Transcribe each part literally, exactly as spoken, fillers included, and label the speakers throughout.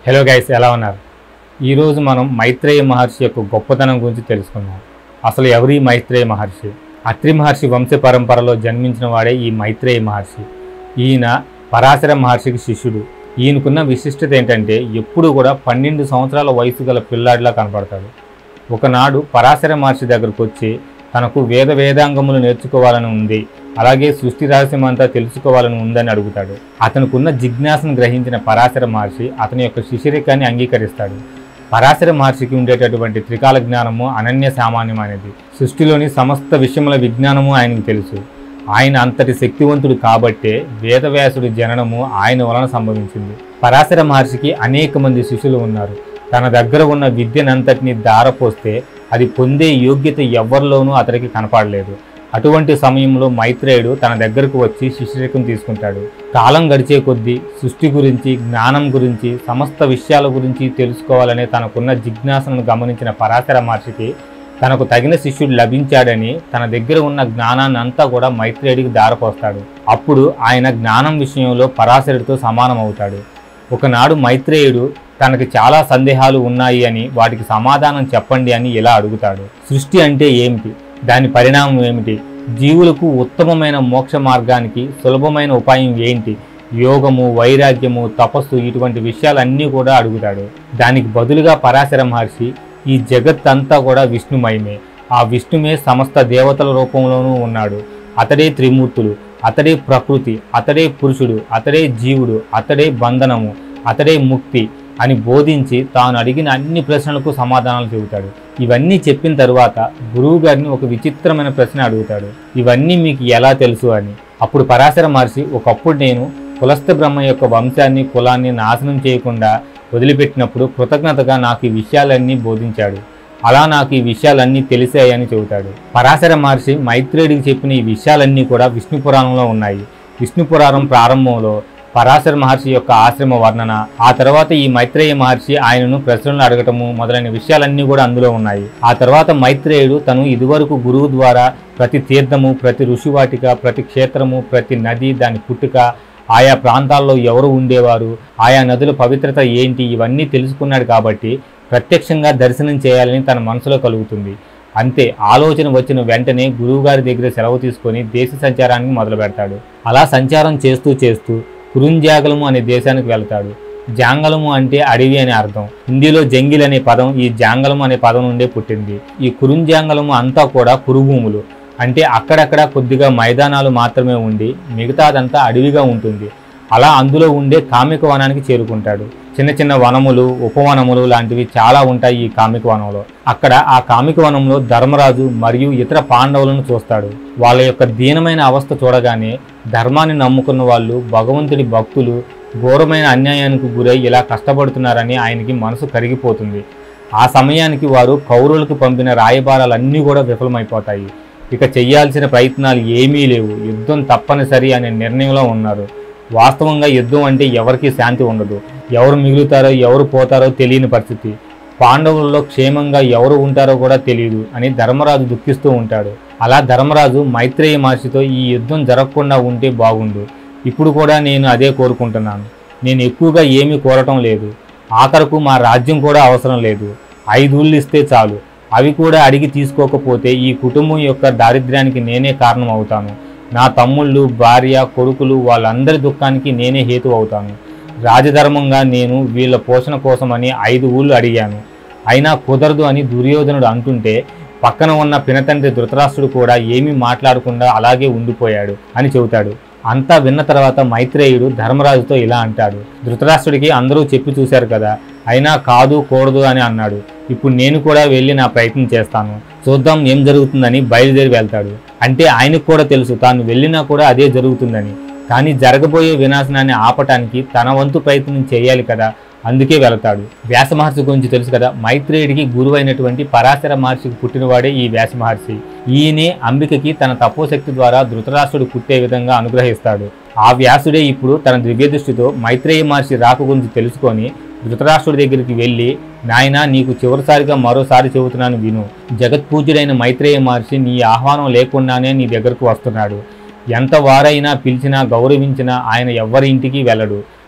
Speaker 1: Hello guys, ఎలా ఉన్నారు? ఈరోజు మనం మైత్రేయ మహర్షి యొక్క గొప్పతనం గురించి తెలుసుకుందాం. అసలు ఎవరి మైత్రేయ మహర్షి? అత్రి మహర్షి వంశ పరంపరలో జన్మించిన వాడే ఈ మైత్రేయ మహర్షి. ఈయన పరాశర మహర్షికి శిష్యుడు. ఈయనకున్న విశిష్టత ఏంటంటే ఎప్పుడు కూడా పన్నెండు సంవత్సరాల వయసు గల పిల్లాడిలా కనపడతాడు. ఒకనాడు పరాశర మహర్షి దగ్గరకు వచ్చి తనకు వేద వేదాంగములు నేర్చుకోవాలని ఉంది, అలాగే సృష్టి రహస్యమంతా తెలుసుకోవాలని ఉందని అడుగుతాడు. అతనుకున్న జిజ్ఞాసను గ్రహించిన పరాశర మహర్షి అతని యొక్క శిష్యరికాన్ని అంగీకరిస్తాడు. పరాశర మహర్షికి ఉండేటటువంటి త్రికాల జ్ఞానము అనన్య సామాన్యమైనది. సృష్టిలోని సమస్త విషయముల విజ్ఞానము ఆయనకు తెలుసు. ఆయన అంతటి శక్తివంతుడు కాబట్టే వేదవ్యాసుడి జననము ఆయన వలన సంభవించింది. పరాశర మహర్షికి అనేక మంది శిష్యులు ఉన్నారు. తన దగ్గర ఉన్న విద్యనంతటిని దారపోస్తే అది పొందే యోగ్యత ఎవరిలోనూ అతనికి కనపడలేదు. అటువంటి సమయంలో మైత్రేయుడు తన దగ్గరకు వచ్చి శిష్యరికం తీసుకుంటాడు. కాలం గడిచే కొద్దీ సృష్టి గురించి, జ్ఞానం గురించి, సమస్త విషయాల గురించి తెలుసుకోవాలనే తనకున్న జిజ్ఞాసను గమనించిన పరాశర మహర్షికి తనకు తగిన శిష్యుడు లభించాడని తన దగ్గర ఉన్న జ్ఞానాన్ని అంతా కూడా మైత్రేయుడికి దారపోస్తాడు. అప్పుడు ఆయన జ్ఞానం విషయంలో పరాశరుడితో సమానం అవుతాడు. ఒకనాడు మైత్రేయుడు తనకి చాలా సందేహాలు ఉన్నాయి అని, వాటికి సమాధానం చెప్పండి అని ఇలా అడుగుతాడు. సృష్టి అంటే ఏమిటి? దాని పరిణామం ఏమిటి? జీవులకు ఉత్తమమైన మోక్ష మార్గానికి సులభమైన ఉపాయం ఏంటి? యోగము, వైరాగ్యము, తపస్సు, ఇటువంటి విషయాలన్నీ కూడా అడుగుతాడు. దానికి బదులుగా పరాశర మహర్షి ఈ జగత్ అంతా కూడా విష్ణుమయమే, ఆ విష్ణుమే సమస్త దేవతల రూపంలోనూ ఉన్నాడు, అతడే త్రిమూర్తులు, అతడే ప్రకృతి, అతడే పురుషుడు, అతడే జీవుడు, అతడే బంధనము, అతడే ముక్తి అని బోధించి తాను అడిగిన అన్ని ప్రశ్నలకు సమాధానాలు చెబుతాడు. ఇవన్నీ చెప్పిన తరువాత గురువు గారిని ఒక విచిత్రమైన ప్రశ్న అడుగుతాడు. ఇవన్నీ మీకు ఎలా తెలుసు అని. అప్పుడు పరాశర మహర్షి, ఒకప్పుడు నేను కులస్థ బ్రహ్మ యొక్క వంశాన్ని, కులాన్ని నాశనం చేయకుండా వదిలిపెట్టినప్పుడు కృతజ్ఞతగా నాకు ఈ విషయాలన్నీ బోధించాడు. అలా నాకు ఈ విషయాలన్నీ తెలిసాయని చెబుతాడు. పరాశర మహర్షి మైత్రేయుడికి చెప్పిన ఈ విషయాలన్నీ కూడా విష్ణు పురాణంలో ఉన్నాయి. విష్ణు పురాణం ప్రారంభంలో పరాశర మహర్షి యొక్క ఆశ్రమ వర్ణన, ఆ తర్వాత ఈ మైత్రేయ మహర్షి ఆయనను ప్రశ్నలు అడగటము మొదలైన విషయాలన్నీ కూడా అందులో ఉన్నాయి. ఆ తర్వాత మైత్రేయుడు తను ఇదివరకు గురువు ద్వారా ప్రతి తీర్థము, ప్రతి ఋషివాటిక, ప్రతి క్షేత్రము, ప్రతి నది, దాని పుట్టుక, ఆయా ప్రాంతాల్లో ఎవరు ఉండేవారు, ఆయా నదుల పవిత్రత ఏంటి, ఇవన్నీ తెలుసుకున్నాడు. కాబట్టి ప్రత్యక్షంగా దర్శనం చేయాలని తన మనసులో కలుగుతుంది. అంతే, ఆలోచన వచ్చిన వెంటనే గురువుగారి దగ్గర సెలవు తీసుకొని దేశ సంచారానికి మొదలు పెడతాడు. అలా సంచారం చేస్తూ చేస్తూ కురుంజాగలము అనే దేశానికి వెళ్తాడు. జాంగలము అంటే అడవి అని అర్థం. హిందీలో జంగిల్ అనే పదం ఈ జాంగలము అనే పదం నుండే పుట్టింది. ఈ కురుంజాంగలము అంతా కూడా కురుభూములు, అంటే అక్కడక్కడ కొద్దిగా మైదానాలు మాత్రమే ఉండి మిగతాదంతా అడవిగా ఉంటుంది. అలా అందులో ఉండే కామిక వనానికి చేరుకుంటాడు. చిన్న చిన్న వనములు, ఉపవనములు లాంటివి చాలా ఉంటాయి ఈ కామిక వనంలో. అక్కడ ఆ కామిక వనంలో ధర్మరాజు మరియు ఇతర పాండవులను చూస్తాడు. వాళ్ళ యొక్క దీనమైన అవస్థ చూడగానే ధర్మాన్ని నమ్ముకున్న వాళ్ళు, భగవంతుడి భక్తులు ఘోరమైన అన్యాయానికి గురై ఇలా కష్టపడుతున్నారని ఆయనకి మనసు కరిగిపోతుంది. ఆ సమయానికి వారు కౌరవులకు పంపిన రాయబారాలన్నీ కూడా విఫలమైపోతాయి. ఇక చెయ్యాల్సిన ప్రయత్నాలు ఏమీ లేవు, యుద్ధం తప్పనిసరి అనే నిర్ణయంలో ఉన్నారు. వాస్తవంగా యుద్ధం అంటే ఎవరికి శాంతి ఉండదు. ఎవరు మిగులుతారో ఎవరు పోతారో తెలియని పరిస్థితి. పాండవులలో క్షేమంగా ఎవరు ఉంటారో కూడా తెలియదు అని ధర్మరాజు దుఃఖిస్తూ ఉంటాడు. అలా ధర్మరాజు మైత్రేయ మహర్షితో ఈ యుద్ధం జరగకుండా ఉంటే బాగుండు, ఇప్పుడు కూడా నేను అదే కోరుకుంటున్నాను. నేను ఎక్కువగా ఏమీ కోరటం లేదు, ఆఖరకు మా రాజ్యం కూడా అవసరం లేదు, ఐదుళ్ళు ఇస్తే చాలు. అవి కూడా అడిగి తీసుకోకపోతే ఈ కుటుంబం యొక్క దారిద్ర్యానికి నేనే కారణం అవుతాను. నా తమ్ముళ్ళు, భార్య, కొడుకులు వాళ్ళందరి దుఃఖానికి నేనే హేతు అవుతాను. రాజధర్మంగా నేను వీళ్ళ పోషణ కోసమని ఐదు ఊళ్ళు అడిగాను, అయినా కుదరదు అని దుర్యోధనుడు అంటుంటే పక్కన ఉన్న పినతండ్రి ధృతరాష్ట్రుడు కూడా ఏమీ మాట్లాడకుండా అలాగే ఉండిపోయాడు అని చెబుతాడు. అంతా విన్న తర్వాత మైత్రేయుడు ధర్మరాజుతో ఇలా అంటాడు. ధృతరాష్ట్రుడికి అందరూ చెప్పి చూశారు కదా, అయినా కాదు కూడదు అని అన్నాడు. ఇప్పుడు నేను కూడా వెళ్ళి నా ప్రయత్నం చేస్తాను, చూద్దాం ఏం జరుగుతుందని బయలుదేరి వెళ్తాడు. అంటే ఆయనకు కూడా తెలుసు తాను వెళ్ళినా కూడా అదే జరుగుతుందని. కానీ జరగబోయే వినాశనాన్ని ఆపటానికి తన వంతు ప్రయత్నం చేయాలి కదా, అందుకే వెళతాడు. వ్యాస మహర్షి గురించి తెలుసు కదా, మైత్రేయుడికి గురువు అయినటువంటి పరాశర మహర్షికి పుట్టినవాడే ఈ వ్యాస మహర్షి. ఈయనే అంబికకి తన తపోశక్తి ద్వారా ధృతరాష్ట్రుడు పుట్టే విధంగా అనుగ్రహిస్తాడు. ఆ వ్యాసుడే ఇప్పుడు తన దివ్య దృష్టితో మైత్రేయ మహర్షి రాక గురించి తెలుసుకొని ధృతరాష్ట్రుడి దగ్గరికి వెళ్ళి, నాయన నీకు చివరిసారిగా మరోసారి చెబుతున్నాను విను, జగత్పూజ్యుడైన మైత్రేయ మహర్షి నీ ఆహ్వానం లేకుండానే నీ దగ్గరకు వస్తున్నాడు. ఎంత వారైనా పిలిచినా గౌరవించినా ఆయన ఎవ్వరి ఇంటికి వెళ్ళడు.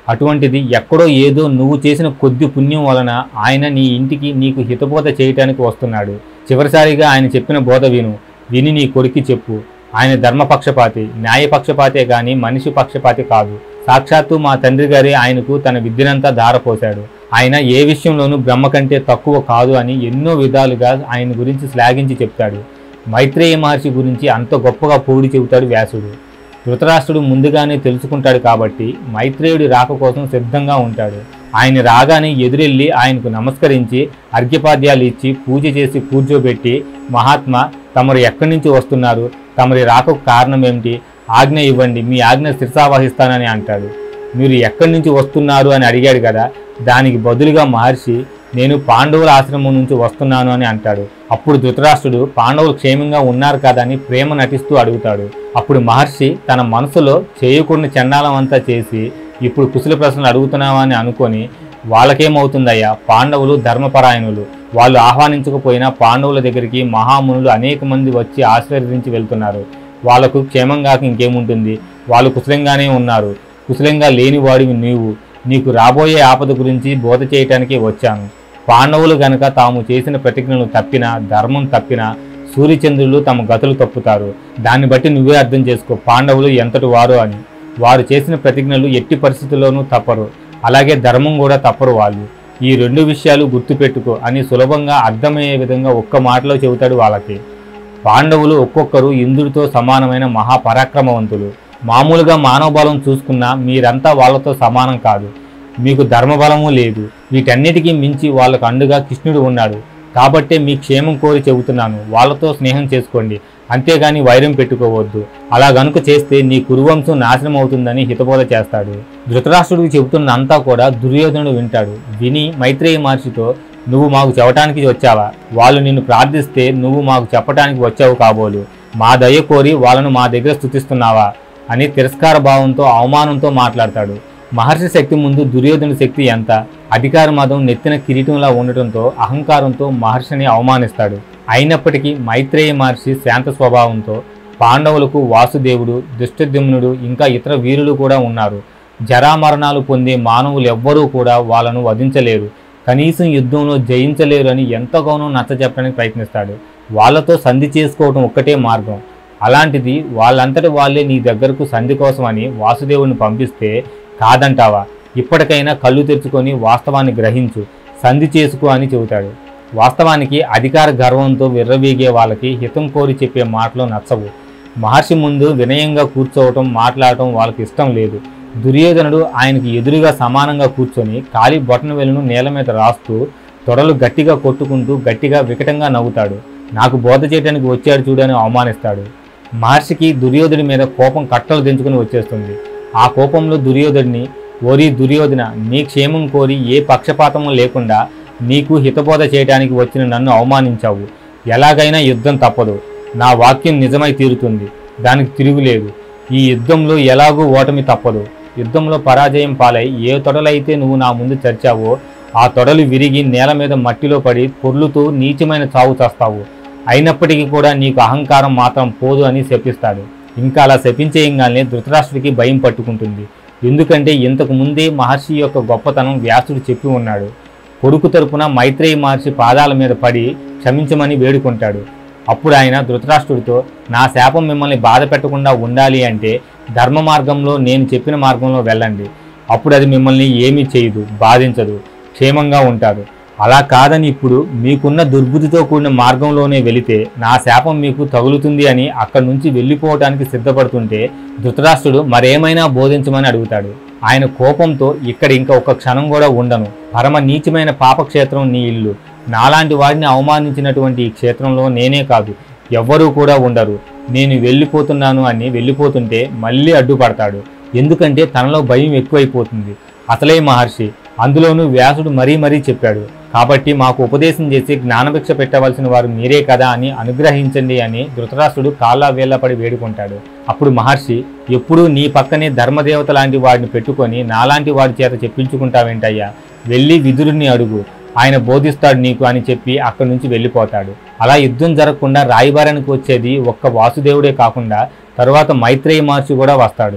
Speaker 1: అటువంటిది ఎక్కడో ఏదో నువ్వు చేసిన కొద్ది పుణ్యం వలన ఆయన నీ ఇంటికి నీకు హితబోధ చేయటానికి వస్తున్నాడు. చివరిసారిగా ఆయన చెప్పిన బోధ విను, విని నీ కొడుక్కి చెప్పు. ఆయన ధర్మపక్షపాతి, న్యాయపక్షపాతే గాని మనిషి పక్షపాతి కాదు. సాక్షాత్తు మా తండ్రి గారి ఆయనకు తన విద్యనంతా ధారపోశాడు. ఆయన ఏ విషయంలోనూ బ్రహ్మ కంటే తక్కువ కాదు అని ఎన్నో విధాలుగా ఆయన గురించి శ్లాఘించి చెప్తాడు. మైత్రేయ మహర్షి గురించి అంత గొప్పగా పొగిడి చెబుతాడు వ్యాసుడు. ధృతరాష్ట్రుడు ముందుగానే తెలుసుకుంటాడు కాబట్టి మైత్రేయుడి రాక కోసం సిద్ధంగా ఉంటాడు. ఆయన రాగానే ఎదురెళ్ళి ఆయనకు నమస్కరించి అర్ఘ్యపాద్యాలు ఇచ్చి పూజ చేసి కూర్చోబెట్టి, మహాత్మా తమరు ఎక్కడి నుంచి వస్తున్నారు, తమరి రాకకు కారణం ఏమిటి, ఆజ్ఞ ఇవ్వండి, మీ ఆజ్ఞ శిరసావహిస్తానని అంటాడు. మీరు ఎక్కడి నుంచి వస్తున్నారు అని అడిగాడు కదా, దానికి బదులుగా మహర్షి నేను పాండవుల ఆశ్రమం నుంచి వస్తున్నాను అని అంటాడు. అప్పుడు ధృతరాష్ట్రుడు పాండవులు క్షేమంగా ఉన్నారు కదా అని ప్రేమ నటిస్తూ అడుగుతాడు. అప్పుడు మహర్షి తన మనసులో చేయకుండా చండాలం అంతా చేసి, ఇప్పుడు కుశల ప్రశ్నలు అడుగుతున్నావా అని అనుకొని, వాళ్ళకేమవుతుందయ్యా, పాండవులు ధర్మపరాయణులు, వాళ్ళు ఆహ్వానించకపోయినా పాండవుల దగ్గరికి మహామునులు అనేక మంది వచ్చి ఆశీర్వదించి వెళ్తున్నారు. వాళ్లకు క్షేమంగా ఇంకేముంటుంది, వాళ్ళు కుశలంగానే ఉన్నారు. కుశలంగా లేనివాడివి నీవు, నీకు రాబోయే ఆపద గురించి బోధ చేయటానికి వచ్చాను. పాండవులు గనక తాము చేసిన ప్రతిజ్ఞలు తప్పినా, ధర్మం తప్పినా సూర్యచంద్రులు తమ గతులు తప్పుతారు. దాన్ని బట్టి నువ్వే అర్థం చేసుకో పాండవులు ఎంతటి వారు అని. వారు చేసిన ప్రతిజ్ఞలు ఎట్టి పరిస్థితుల్లోనూ తప్పరు, అలాగే ధర్మం కూడా తప్పరు వాళ్ళు. ఈ రెండు విషయాలు గుర్తుపెట్టుకో అని సులభంగా అర్థమయ్యే విధంగా ఒక్క మాటలో చెబుతాడు వాళ్ళకి. పాండవులు ఒక్కొక్కరు ఇంద్రుడితో సమానమైన మహాపరాక్రమవంతులు. మామూలుగా మానవ బలం చూసుకున్నా మీరంతా వాళ్ళతో సమానం కాదు. మీకు ధర్మబలము లేదు. వీటన్నిటికీ మించి వాళ్ళకు అండుగా కృష్ణుడు ఉన్నాడు. కాబట్టే మీ క్షేమం కోరి చెబుతున్నాను, వాళ్ళతో స్నేహం చేసుకోండి, అంతేగాని వైరం పెట్టుకోవద్దు. అలా గనుక చేస్తే నీ కురువంశం నాశనం అవుతుందని హితబోధ చేస్తాడు. ధృతరాష్ట్రుడికి చెబుతున్న అంతా కూడా దుర్యోధనుడు వింటాడు. విని మైత్రేయ మహర్షితో, నువ్వు మాకు చెప్పటానికి వచ్చావా, వాళ్ళు నిన్ను ప్రార్థిస్తే నువ్వు మాకు చెప్పటానికి వచ్చావు కాబోలు, మా దయ కోరి వాళ్ళను మా దగ్గర స్తుతిస్తున్నావా అని తిరస్కార భావంతో అవమానంతో మాట్లాడతాడు. మహర్షి శక్తి ముందు దుర్యోధనుడి శక్తి ఎంత? అధికార మదం నెత్తిన కిరీటంలా ఉండటంతో అహంకారంతో మహర్షిని అవమానిస్తాడు. అయినప్పటికీ మైత్రేయ మహర్షి శాంత స్వభావంతో, పాండవులకు వాసుదేవుడు, దుష్టద్యుమ్నుడు ఇంకా ఇతర వీరులు కూడా ఉన్నారు. జరామరణాలు పొందే మానవులు ఎవ్వరూ కూడా వాళ్ళను వధించలేరు, కనీసం యుద్ధంలో జయించలేరు అని ఎంతగానో నచ్చజెప్పడానికి ప్రయత్నిస్తాడు. వాళ్ళతో సంధి చేసుకోవడం ఒక్కటే మార్గం. అలాంటిది వాళ్ళంతటి వాళ్ళే నీ దగ్గరకు సంధి కోసం అని వాసుదేవుని పంపిస్తే కాదంటావా? ఇప్పటికైనా కళ్ళు తెరుచుకొని వాస్తవాన్ని గ్రహించు, సంధి చేసుకో అని చెబుతాడు. వాస్తవానికి అధికార గర్వంతో విర్రవీగే వాళ్ళకి హితం కోరి చెప్పే మాటలు నచ్చవు. మహర్షి ముందు వినయంగా కూర్చోవటం, మాట్లాడటం వాళ్ళకి ఇష్టం లేదు. దుర్యోధనుడు ఆయనకి ఎదురుగా సమానంగా కూర్చొని కాలి బొటన వేలును నేల మీద రాస్తూ తొడలు గట్టిగా కొట్టుకుంటూ గట్టిగా వికటంగా నవ్వుతాడు. నాకు బోధ చేయడానికి వచ్చాడు చూడని అవమానిస్తాడు. మహర్షికి దుర్యోధుడి మీద కోపం కట్టలు దించుకుని వచ్చేస్తుంది. ఆ కోపంలో దుర్యోధుడిని, ఓరి దుర్యోధన, నీ క్షేమం కోరి ఏ పక్షపాతము లేకుండా నీకు హితబోధ చేయడానికి వచ్చిన నన్ను అవమానించావు. ఎలాగైనా యుద్ధం తప్పదు, నా వాక్యం నిజమై తీరుతుంది, దానికి తిరుగులేదు. ఈ యుద్ధంలో ఎలాగూ ఓటమి తప్పదు. యుద్ధంలో పరాజయం పాలై ఏ తొడలైతే నువ్వు నా ముందు చర్చావో ఆ తొడలు విరిగి నేల మీద మట్టిలో పడి పొర్లుతూ నీచమైన చావు చేస్తావు. అయినప్పటికీ కూడా నీకు అహంకారం మాత్రం పోదు అని శపిస్తాడు. ఇంకా అలా శపించేయంగానే ధృతరాష్ట్రుడికి భయం పట్టుకుంటుంది. ఎందుకంటే ఇంతకు ముందే మహర్షి యొక్క గొప్పతనం వ్యాసుడు చెప్పి ఉన్నాడు. కొడుకు తరపున మైత్రేయ మహర్షి పాదాల మీద పడి క్షమించమని వేడుకుంటాడు. అప్పుడు ఆయన ధృతరాష్ట్రుడితో, నా శాపం మిమ్మల్ని బాధ పెట్టకుండా ఉండాలి అంటే ధర్మ మార్గంలో నేను చెప్పిన మార్గంలో వెళ్ళండి. అప్పుడు అది మిమ్మల్ని ఏమీ చేయదు, బాధించదు, క్షేమంగా ఉంటారు. అలా కాదని ఇప్పుడు మీకున్న దుర్బుద్ధితో కూడిన మార్గంలోనే వెళితే నా శాపం మీకు తగులుతుంది అని అక్కడి నుంచి వెళ్ళిపోవటానికి సిద్ధపడుతుంటే ధృతరాష్ట్రుడు మరేమైనా బోధించమని అడుగుతాడు. ఆయన కోపంతో, ఇక్కడ ఇంకా ఒక్క క్షణం కూడా ఉండను, పరమ నీచమైన పాపక్షేత్రం నీ ఇల్లు, నాలాంటి వాడిని అవమానించినటువంటి ఈ క్షేత్రంలో నేనే కాదు ఎవ్వరూ కూడా ఉండరు, నేను వెళ్ళిపోతున్నాను అని వెళ్ళిపోతుంటే మళ్ళీ అడ్డుపడతాడు. ఎందుకంటే తనలో భయం ఎక్కువైపోతుంది. అసలే మహర్షి, అందులోనూ వ్యాసుడు మరీ మరీ చెప్పాడు కాబట్టి మాకు ఉపదేశం చేసి జ్ఞానభిక్ష పెట్టవలసిన వారు మీరే కదా అని అనుగ్రహించండి అని ధృతరాష్ట్రుడు కాళ్ళ వేళ్లపడి వేడుకుంటాడు. అప్పుడు మహర్షి, ఎప్పుడూ నీ పక్కనే ధర్మదేవత లాంటి వాడిని పెట్టుకొని నాలాంటి వాడి చేత చెప్పించుకుంటావేంటయ్యా, వెళ్ళి విదురుని అడుగు, ఆయన బోధిస్తాడు నీకు అని చెప్పి అక్కడి నుంచి వెళ్ళిపోతాడు. అలా యుద్ధం జరగకుండా రాయబారానికి వచ్చేది ఒక్క వాసుదేవుడే కాకుండా తరువాత మైత్రేయ మహర్షి కూడా వస్తాడు.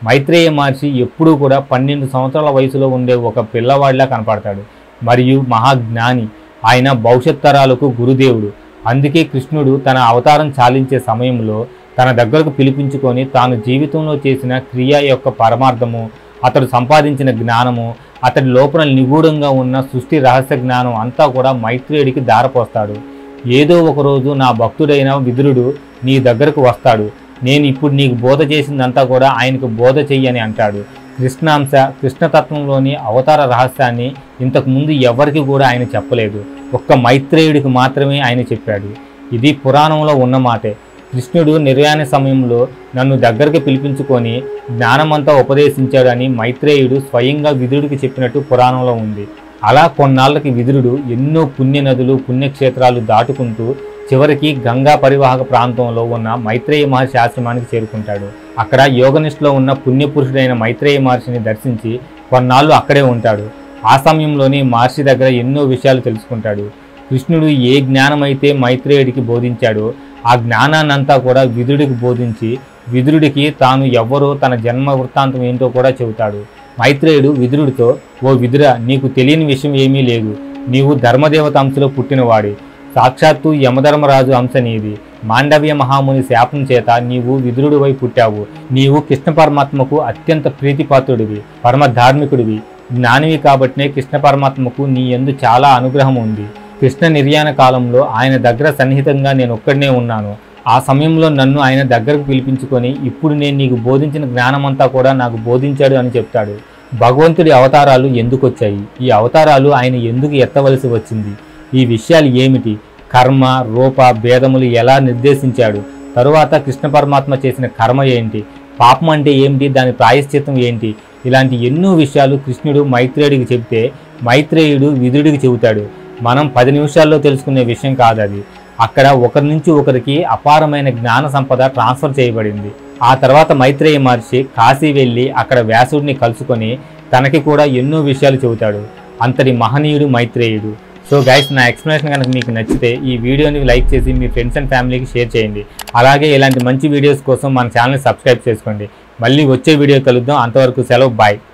Speaker 1: మైత్రేయ మహర్షి ఎప్పుడూ కూడా పన్నెండు సంవత్సరాల వయసులో ఉండే ఒక పిల్లవాడిలా కనపడతాడు. మరియు మహాజ్ఞాని. ఆయన భవిష్యత్ తరాలకు గురుదేవుడు. అందుకే కృష్ణుడు తన అవతారం చాలించే సమయంలో తన దగ్గరకు పిలిపించుకొని తాను జీవితంలో చేసిన క్రియ యొక్క పరమార్థము, అతడు సంపాదించిన జ్ఞానము, అతడి లోపల నిగూఢంగా ఉన్న సృష్టి రహస్య జ్ఞానం అంతా కూడా మైత్రేయుడికి దారపోస్తాడు. ఏదో ఒకరోజు నా భక్తుడైన విదురుడు నీ దగ్గరకు వస్తాడు. నేను ఇప్పుడు నీకు బోధ చేసిందంతా కూడా ఆయనకు బోధ చెయ్యని అంటాడు. కృష్ణాంశ కృష్ణతత్వంలోని అవతార రహస్యాన్ని ఇంతకుముందు ఎవరికి కూడా ఆయన చెప్పలేదు. ఒక్క మైత్రేయుడికి మాత్రమే ఆయన చెప్పాడు. ఇది పురాణంలో ఉన్న మాటే. కృష్ణుడు నిర్యాణ సమయంలో నన్ను దగ్గరికి పిలిపించుకొని జ్ఞానమంతా ఉపదేశించాడని మైత్రేయుడు స్వయంగా విదురుడికి చెప్పినట్టు పురాణంలో ఉంది. అలా కొన్నాళ్ళకి విదురుడు ఎన్నో పుణ్యనదులు పుణ్యక్షేత్రాలు దాటుకుంటూ చివరికి గంగా పరివాహక ప్రాంతంలో ఉన్న మైత్రేయ మహర్షి ఆశ్రమానికి చేరుకుంటాడు. అక్కడ యోగనిష్ఠలో ఉన్న పుణ్యపురుషుడైన మైత్రేయ మహర్షిని దర్శించి కొన్నాళ్ళు అక్కడే ఉంటాడు. ఆ సమయంలోనే మహర్షి దగ్గర ఎన్నో విషయాలు తెలుసుకుంటాడు. కృష్ణుడు ఏ జ్ఞానమైతే మైత్రేయుడికి బోధించాడో ఆ జ్ఞానాన్నంతా కూడా విదురుడికి బోధించి విదురుడికి తాను ఎవ్వరో తన జన్మ వృత్తాంతం ఏంటో కూడా చెబుతాడు. మైత్రేయుడు విదురుడితో, ఓ విదుర, నీకు తెలియని విషయం ఏమీ లేదు. నీవు ధర్మదేవత అంశలో పుట్టినవాడి. సాక్షాత్తు యమధర్మరాజు అంశ నీది. మాండవ్య మహాముని శాపం చేత నీవు విదురుడివై పుట్టావు. నీవు కృష్ణ పరమాత్మకు అత్యంత ప్రీతిపాత్రుడివి, పరమ ధార్మికుడివి, జ్ఞానివి. కాబట్టే కృష్ణ పరమాత్మకు నీ యందు చాలా అనుగ్రహం ఉంది. కృష్ణ నిర్యాణ కాలంలో ఆయన దగ్గర సన్నిహితంగా నేను ఒక్కడనే ఉన్నాను. ఆ సమయంలో నన్ను ఆయన దగ్గరకు పిలిపించుకొని ఇప్పుడు నేను నీకు బోధించిన జ్ఞానమంతా కూడా నాకు బోధించాడు అని చెప్తాడు. భగవంతుడి అవతారాలు ఎందుకు వచ్చాయి? ఈ అవతారాలు ఆయన ఎందుకు ఎత్తవలసి వచ్చింది? ఈ విషయాలు ఏమిటి? కర్మ రూప భేదములు ఎలా నిర్దేశించాడు? తరువాత కృష్ణ పరమాత్మ చేసిన కర్మ ఏంటి? పాపం అంటే ఏమిటి? దాని ప్రాయశ్చిత్తం ఏంటి? ఇలాంటి ఎన్నో విషయాలు కృష్ణుడు మైత్రేయుడికి చెబితే మైత్రేయుడు విదురుడికి చెబుతాడు. మనం పది నిమిషాల్లో తెలుసుకునే విషయం కాదు అది. అక్కడ ఒకరి నుంచి ఒకరికి అపారమైన జ్ఞాన సంపద ట్రాన్స్ఫర్ చేయబడింది. ఆ తర్వాత మైత్రేయ మహర్షి కాశీ వెళ్ళి అక్కడ వ్యాసుడిని కలుసుకొని తనకి కూడా ఎన్నో విషయాలు చెబుతాడు. అంతటి మహనీయుడు మైత్రేయుడు. సో గైస్, నా ఎక్స్ప్లెనేషన్ కనుక మీకు నచ్చితే ఈ వీడియోని లైక్ చేసి మీ ఫ్రెండ్స్ అండ్ ఫ్యామిలీకి షేర్ చేయండి. అలాగే ఇలాంటి మంచి వీడియోస్ కోసం మన ఛానల్ని సబ్స్క్రైబ్ చేసుకోండి. మళ్ళీ వచ్చే వీడియో కలుద్దాం. అంతవరకు సెలవు, బాయ్.